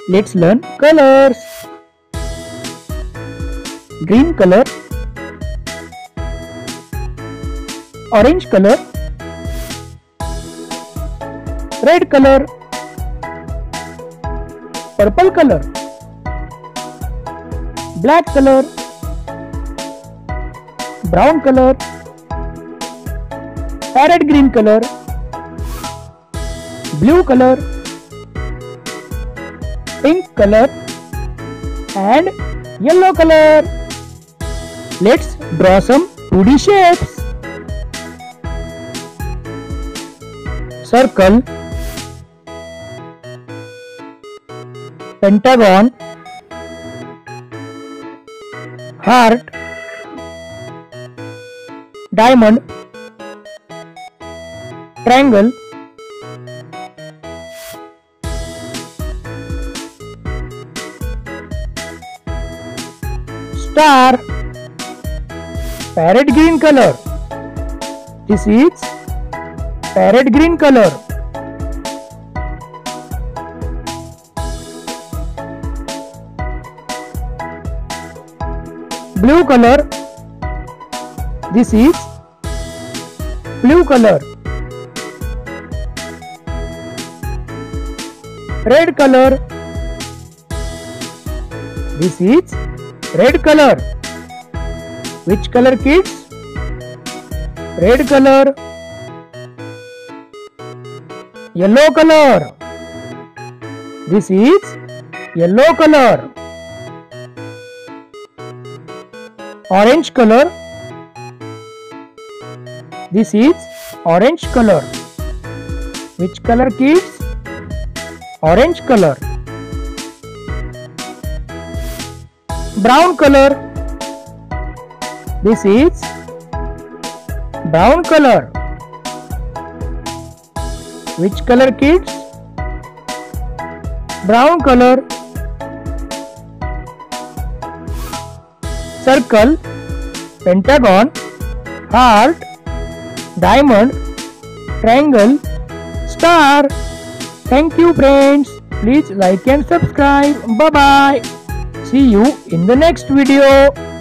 Let's learn colors. Green color, orange color, red color, purple color, black color, brown color, parrot green color, blue color, pink color and yellow color. Let's draw some 2D shapes. Circle, pentagon, heart, diamond, triangle, star, parrot green color. This is parrot green color. Blue color. This is blue color. Red color. This is red color. Which color, kids? Red color. Yellow color. This is yellow color. Orange color. This is orange color. Which color, kids? Orange color. Brown color. This is brown color. Which color, kids? Brown color. Circle, pentagon, heart, diamond, triangle, star. Thank you, friends. Please like and subscribe. Bye bye. See you in the next video.